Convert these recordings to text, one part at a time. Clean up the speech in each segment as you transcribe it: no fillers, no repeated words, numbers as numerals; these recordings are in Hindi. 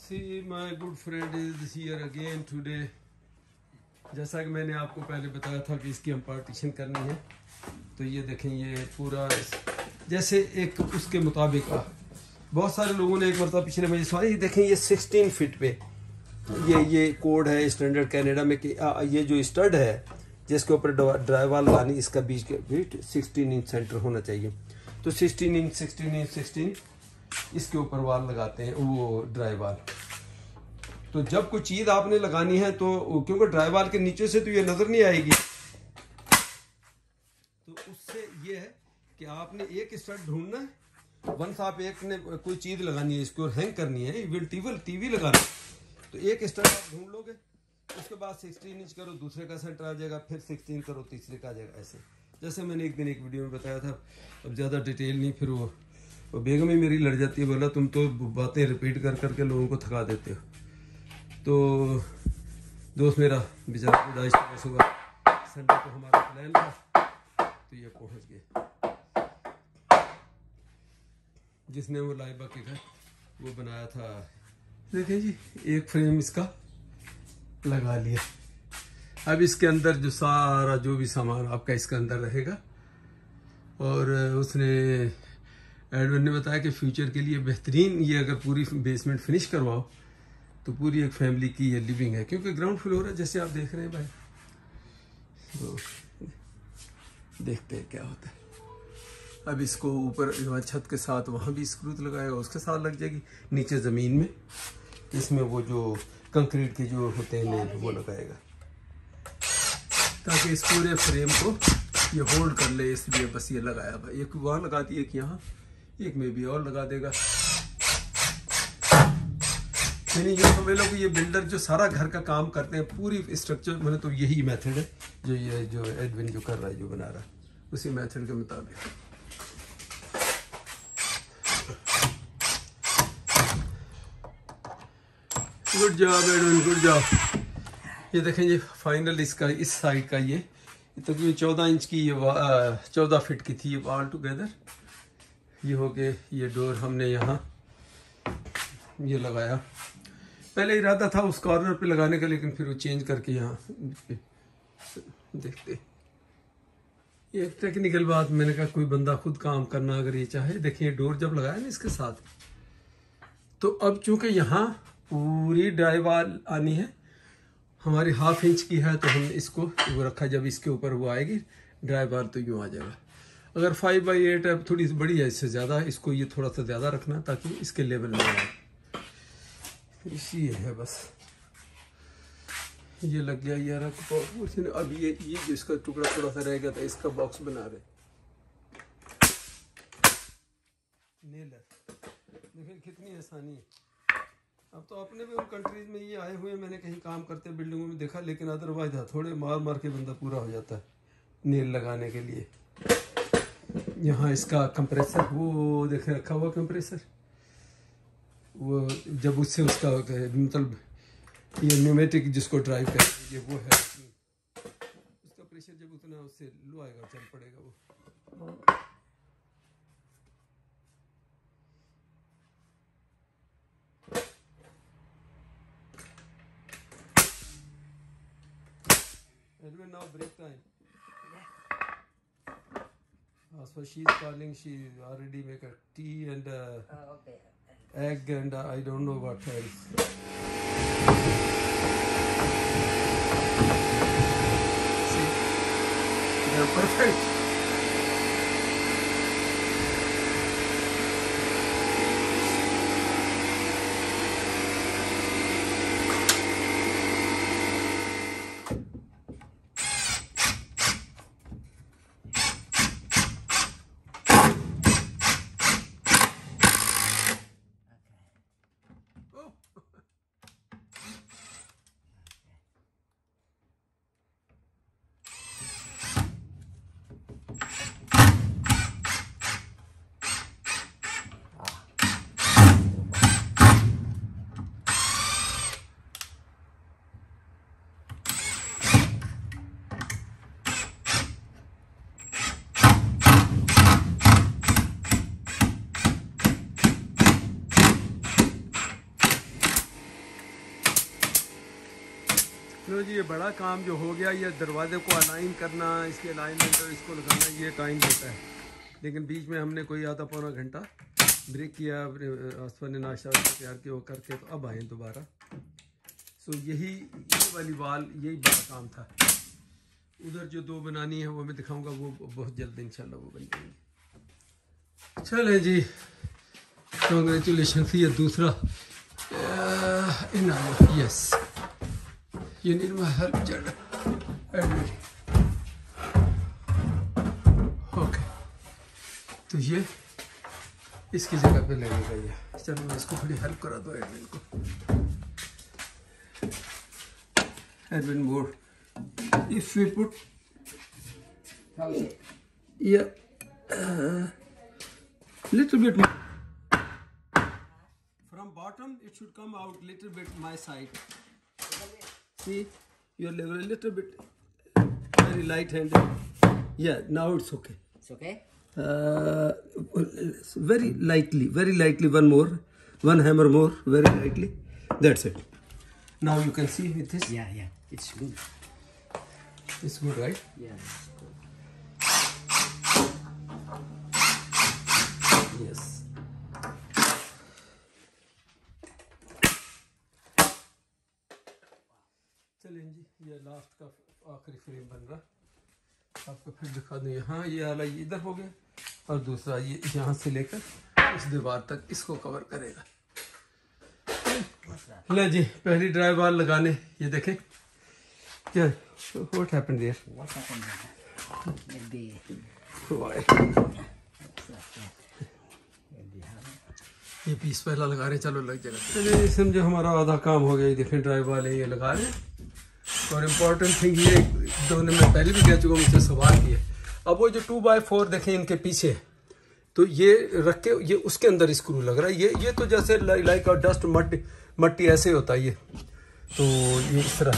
See, my good friend is here again today. जैसा कि मैंने आपको पहले बताया था कि इसकी हम पार्टीशन करनी है, तो ये देखें, ये पूरा जैसे एक उसके मुताबिक बहुत सारे लोगों ने एक मरतबा पिछले महीने सवाल, ये देखें, ये 16 फीट पे ये कोड है स्टैंडर्ड कनाडा में कि ये जो स्टड है जिसके ऊपर ड्राईवाल लगानी, इसका बीच के फीट 16 इंच सेंटर होना चाहिए। तो 16 इंच 16 इसके ऊपर वाल लगाते हैं, वो ड्राई वाल। तो जब कोई चीज़ आपने लगानी है तो क्योंकि ड्राई वाल के नीचे से तो ये नज़र नहीं आएगी, तो उससे ये है कि आपने एक स्टड ढूंढना है। वंस आप एक ने कोई चीज़ लगानी है, इसको हैंग करनी है, इवन टीवी लगाना है, तो एक स्टड आप ढूंढ लोगे, उसके बाद 16 इंच करो, दूसरे का सेंटर आ जाएगा, फिर 16 करो, तीसरे का आ जाएगा। ऐसे जैसे मैंने एक दिन एक वीडियो में बताया था, अब ज़्यादा डिटेल नहीं, फिर वो बेगम ही मेरी लड़ जाती है, बोला तुम तो बातें रिपीट कर करके लोगों को थका देते हो। तो दोस्त मेरा बेचारा पैदाइश हुआ, संडे को हमारा प्लान था, तो ये पहुंच गए। जिसने वो लाइबा के घर वो बनाया था, देखिए जी, एक फ्रेम इसका लगा लिया। अब इसके अंदर जो सारा जो भी सामान आपका इसके अंदर रहेगा, और उसने एडविन ने बताया कि फ्यूचर के लिए बेहतरीन, ये अगर पूरी बेसमेंट फिनिश करवाओ तो पूरी एक फैमिली की ये लिविंग है, क्योंकि ग्राउंड फ्लोर है जैसे आप देख रहे हैं भाई। तो देखते हैं क्या होता है। अब इसको ऊपर छत के साथ वहाँ भी स्क्रूज लगाएगा, उसके साथ लग जाएगी, नीचे ज़मीन में इसमें वो जो कंक्रीट के जो होते हैं नेल वो लगाएगा, ताकि इस पूरे फ्रेम को ये होल्ड कर ले, इसलिए बस ये लगाया भाई। एक वहाँ लगा दी, एक यहाँ, एक में भी और लगा देगा। यानी ये समझ लो कि ये बिल्डर जो सारा घर का काम करते हैं, पूरी स्ट्रक्चर, मैंने तो यही मेथड है जो एडविन जो कर रहा है, जो बना रहा है, उसी मेथड के मुताबिक। Good job Edwin, good job. ये देखें, ये फाइनल इसका इस साइड का ये तकरीबन 14 इंच की, ये 14 फीट की थी ये ऑल टुगेदर। ये हो गए, ये डोर हमने यहाँ ये लगाया। पहले इरादा था उस कॉर्नर पे लगाने का, लेकिन फिर वो चेंज करके यहाँ देखते। ये एक टेक्निकल बात, मैंने कहा कोई बंदा खुद काम करना अगर ये चाहे। देखिए डोर जब लगाया ना इसके साथ, तो अब चूंकि यहाँ पूरी ड्राई वाल आनी है, हमारी 1/2 इंच की है, तो हमने इसको वो रखा, जब इसके ऊपर वो आएगी ड्राई वाल तो यूँ आ जाएगा। अगर 5x8 है, थोड़ी सी बड़ी है, इससे ज़्यादा इसको ये थोड़ा सा ज़्यादा रखना ताकि इसके लेवल में आए। इसी है बस, ये लग गया यार। अब ये जो इसका टुकड़ा थोड़ा सा रह गया था, इसका बॉक्स बना रहे नेलर। देखिए कितनी आसानी है। अब तो अपने भी उन कंट्रीज में ये आए हुए हैं, मैंने कहीं काम करते बिल्डिंगों में देखा, लेकिन अदरवाइज थोड़े मार के बंदा पूरा हो जाता है नेल लगाने के लिए। यहाँ इसका कंप्रेसर, वो देखे रखा हुआ कंप्रेसर, वो जब उससे उसका मतलब ये न्यूमेटिक जिसको ड्राइव करेंगे, ये वो है, उसका प्रेशर जब उतना उससे लो आएगा, चल पड़ेगा वो। Anyway, now break time. So she's calling. She already make a tea and Okay. egg and I don't know what else. See, they're perfect. लो जी, ये बड़ा काम जो हो गया, ये दरवाजे को अलाइन करना, इसके अलाइनमेंट और इसको लगाना, ये टाइम लेता है। लेकिन बीच में हमने कोई आधा पौना घंटा ब्रेक किया, आसफा ने नाश्ता तैयार किया वो करके, तो अब आए दोबारा। सो ये वाली वाल यही बड़ा काम था। उधर जो 2 बनानी है वो मैं दिखाऊंगा, वो बहुत जल्द इंशाल्लाह वो बन जाएंगी। चलें जी, कॉन्ग्रेचुलेशन। ये दूसरा yes, you need my help, Edwin. Okay, तो ये इसकी जगह पे लगेगा ये। चलो मैं इसको थोड़ी हेल्प करा दो एडविन को। Edwin more, if we put little bit from bottom, it should come out little bit my side. See, your level a little bit very light-handed. Yeah, now it's okay. It's okay? Very lightly, one more, one hammer more, very lightly. That's it. Now you can see with this. Yeah, it's good. It's good, right? Yeah, it's good. Yes. चलें जी, ये लास्ट का आखिरी फ्रेम बन रहा, आपको फिर दिखा दूँ। यहाँ ये वाला ये इधर हो गया, और दूसरा ये यहाँ से लेकर इस दीवार तक इसको कवर करेगा। ले जी, पहली ड्राई वाल लगाने, ये देखें क्या what happened there. What happened? Maybe. ये पीस पहला लगा रहे, चलो लग जाएगा। चलिए समझो हमारा आधा काम हो गया। ये देखें ड्राई वाल है, ये लगा रहे। और इम्पोर्टेंट थिंग ये, दोनों में पहले भी कह चुका, मुझसे सवाल किया। अब वो जो 2x4 देखें इनके पीछे, तो ये रख के ये उसके अंदर स्क्रू लग रहा है। ये तो जैसे लाइक डस्ट मट्टी ऐसे होता है ये, तो ये इस तरह।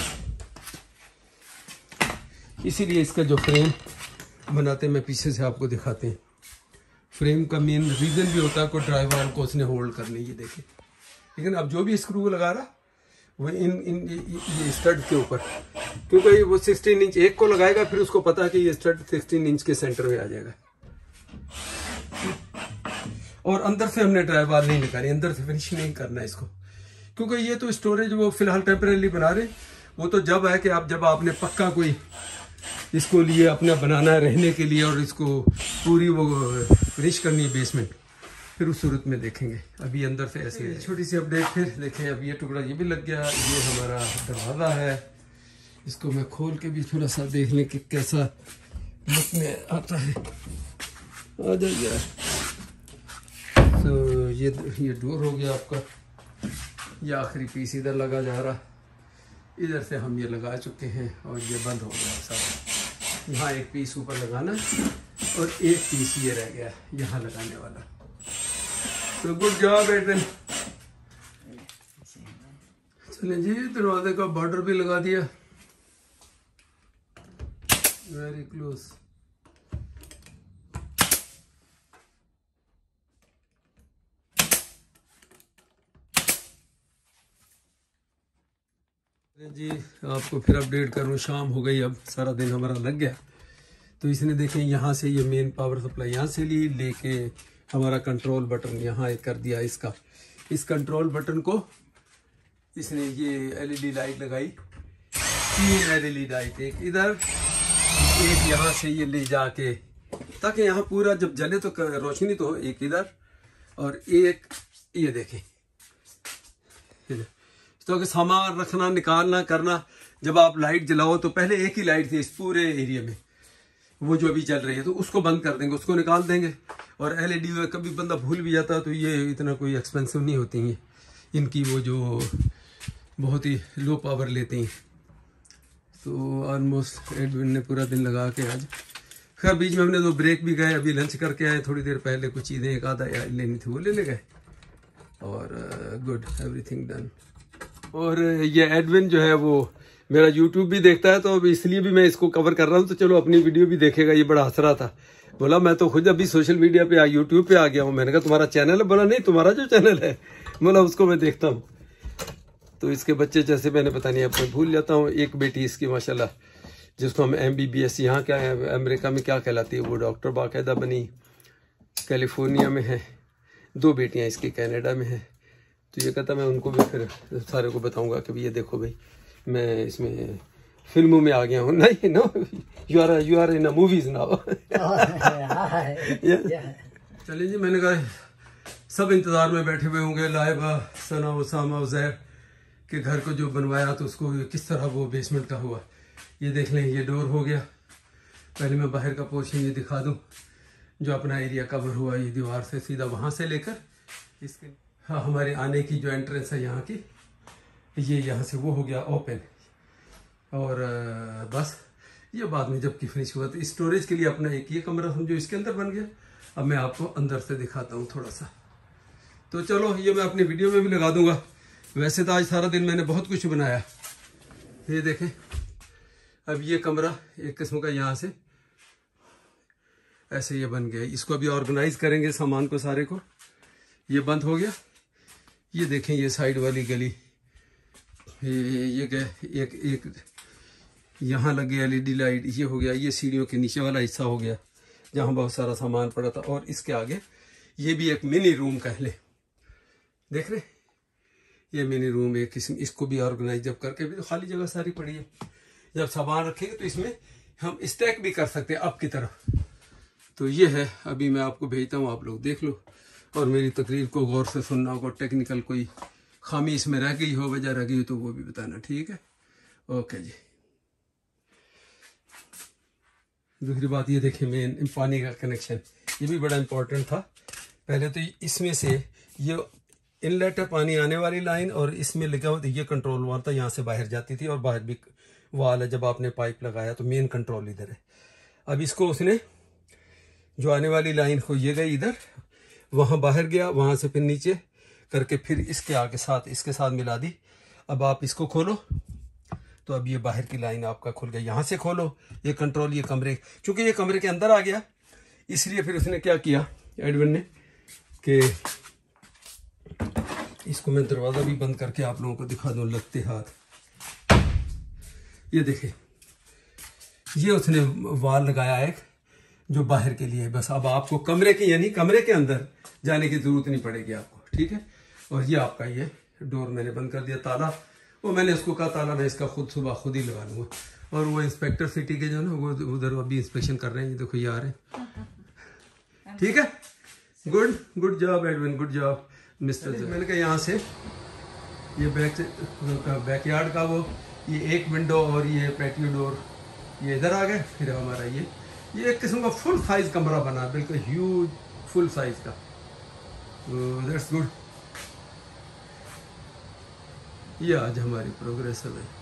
इसीलिए इसका जो फ्रेम बनाते हैं, मैं पीछे से आपको दिखाते हैं। फ्रेम का मेन रीज़न भी होता है को ड्राई वाल को उसने होल्ड करने, ये देखें। लेकिन अब जो भी स्क्रू लगा रहा वो ये स्टड के ऊपर, क्योंकि वो 16 इंच एक को लगाएगा, फिर उसको पता है कि ये स्टड 16 इंच के सेंटर में आ जाएगा। और अंदर से हमने ड्राई वाल नहीं निकाली, अंदर से फिनिश नहीं करना इसको, क्योंकि ये तो स्टोरेज वो फिलहाल टेम्परेरी बना रहे। वो तो जब है कि आप जब आपने पक्का कोई इसको लिए अपना बनाना है रहने के लिए, और इसको पूरी वो फिनिश करनी है बेसमेंट, फिर उस सूरत में देखेंगे। अभी अंदर से ऐसे छोटी सी अपडेट फिर देखें। अब ये टुकड़ा ये भी लग गया। ये हमारा दरवाज़ा है, इसको मैं खोल के भी थोड़ा सा देख लें कि कैसा लुक में आता है। आ जाइए। तो ये डोर हो गया आपका। ये आखिरी पीस इधर लगा जा रहा, इधर से हम ये लगा चुके हैं, और ये बंद हो गया सारा। यहाँ एक पीस ऊपर लगाना और एक पीस ये रह गया यहाँ लगाने वाला। तो गुड जॉब एडविन। चलें जी, दरवाजे का बॉर्डर भी लगा दिया, वेरी क्लोज। जी आपको फिर अपडेट करूँ, शाम हो गई, अब सारा दिन हमारा लग गया। तो इसने देखें यहाँ से ये मेन पावर सप्लाई यहाँ से ली, लेके हमारा कंट्रोल बटन यहाँ एक कर दिया इसका। इस कंट्रोल बटन को इसने ये एलईडी लाइट लगाई, 3 एलईडी लाइट, एक इधर एक यहाँ से ये ले जाके, ताकि यहाँ पूरा जब जले तो रोशनी तो हो, एक इधर और एक ये देखें। तो सामान रखना निकालना करना, जब आप लाइट जलाओ तो पहले एक ही लाइट थी इस पूरे एरिया में, वो जो अभी चल रही है, तो उसको बंद कर देंगे, उसको निकाल देंगे। और एलईडी कभी बंदा भूल भी जाता तो ये इतना कोई एक्सपेंसिव नहीं होती हैं इनकी, वो जो बहुत ही लो पावर लेती हैं। तो ऑलमोस्ट एडविन ने पूरा दिन लगा के आज, खैर बीच में हमने 2 ब्रेक भी गए, अभी लंच करके आए थोड़ी देर पहले, कुछ चीज़ें एक आधा लेनी थी वो लेने गए, और गुड एवरीथिंग डन। और ये एडविन जो है वो मेरा यूट्यूब भी देखता है, तो अब इसलिए भी मैं इसको कवर कर रहा हूँ, तो चलो अपनी वीडियो भी देखेगा। ये बड़ा हंस रहा था, बोला मैं तो खुद अभी सोशल मीडिया पे यूट्यूब पे आ गया हूँ। मैंने कहा तुम्हारा चैनल है? बोला नहीं, तुम्हारा जो चैनल है, बोला उसको मैं देखता हूँ। तो इसके बच्चे जैसे मैंने पता नहीं, अब मैं भूल जाता हूँ। एक बेटी इसकी माशाल्लाह, जिसको हम MBBS यहाँ क्या है अमेरिका में क्या कहलाती है, वो डॉक्टर बाकायदा बनी, कैलिफोर्निया में है। 2 बेटियाँ इसकी कनाडा में हैं। तो ये कहता मैं उनको भी फिर सारे को बताऊंगा कि ये देखो भाई मैं इसमें फिल्मों में आ गया हूँ। नहीं no, you are in movies now. चलिए जी, मैंने कहा सब इंतजार में बैठे हुए होंगे, लाइबा, सना, उसामा, उज़ैर के घर को जो बनवाया तो उसको किस तरह वो बेसमेंट का हुआ। ये देख लें, ये डोर हो गया। पहले मैं बाहर का पोर्शन ये दिखा दूं, जो अपना एरिया कवर हुआ ये दीवार से सीधा वहां से लेकर इसके, हाँ, हमारे आने की जो एंट्रेंस है यहाँ की, ये यहाँ से वो हो गया ओपन। और बस ये बाद में जबकि फिनिश हुआ तो स्टोरेज के लिए अपना एक ये कमरा समझो इसके अंदर बन गया। अब मैं आपको अंदर से दिखाता हूँ थोड़ा सा। तो चलो, ये मैं अपनी वीडियो में भी लगा दूंगा। वैसे तो आज सारा दिन मैंने बहुत कुछ बनाया। ये देखें, अब ये कमरा एक किस्म का यहाँ से ऐसे ये बन गया। इसको अभी ऑर्गेनाइज करेंगे सामान को सारे को। ये बंद हो गया। ये देखें, ये साइड वाली गली, ये गए एक यहाँ लगे LED लाइट, ये हो गया। ये सीढ़ियों के नीचे वाला हिस्सा हो गया जहाँ बहुत सारा सामान पड़ा था। और इसके आगे ये भी एक मिनी रूम कह ले, देख रहे, ये मिनी रूम एक किस्म। इसको भी ऑर्गेनाइज जब करके, भी तो खाली जगह सारी पड़ी है, जब सामान रखेंगे तो इसमें हम स्टैक भी कर सकते हैं अप की तरफ। तो ये है, अभी मैं आपको भेजता हूँ, आप लोग देख लो और मेरी तकरीर को गौर से सुनना होगा। टेक्निकल कोई खामी इसमें रह गई हो, वजह रह गई हो तो वो भी बताना, ठीक है? ओके जी। दूसरी बात ये देखिए, मेन पानी का कनेक्शन, ये भी बड़ा इंपॉर्टेंट था। पहले तो इसमें से ये इनलेट है पानी आने वाली लाइन, और इसमें लगा हुआ ये कंट्रोल वाल था, यहाँ से बाहर जाती थी, और बाहर भी वाल है। जब आपने पाइप लगाया तो मेन कंट्रोल इधर है। अब इसको उसने जो आने वाली लाइन को ये गई इधर, वहां बाहर गया, वहां से फिर नीचे करके फिर इसके आगे साथ इसके साथ मिला दी। अब आप इसको खोलो तो अब ये बाहर की लाइन आपका खुल गया। यहाँ से खोलो, ये कंट्रोल, ये कमरे, क्योंकि ये कमरे के अंदर आ गया, इसलिए फिर उसने क्या किया एडविन ने कि इसको मैं दरवाजा भी बंद करके आप लोगों को दिखा दूं लगते हाथ। ये देखे, ये उसने वाल लगाया एक जो बाहर के लिए। बस अब आपको कमरे के, यानी कमरे के अंदर जाने की जरूरत नहीं पड़ेगी आपको, ठीक है? और ये आपका ये डोर मैंने बंद कर दिया, ताला वो मैंने उसको कहा ताला मैं इसका सुबह खुद ही लगा लूंगा। और वो इंस्पेक्टर सिटी के जो ना वो उधर अभी इंस्पेक्शन कर रहे हैं, ये देखो ये आ रहे हैं, ठीक है? Good job Edwin, good job mister. मैंने कहा यहाँ से ये बैकयार्ड का वो ये एक विंडो और ये पैटियो डोर ये इधर आ गए। फिर हमारा ये एक किस्म का फुल साइज कमरा बना, बिल्कुल ह्यूज फुल साइज का। That's good. ये आज हमारी प्रोग्रेस है भाई।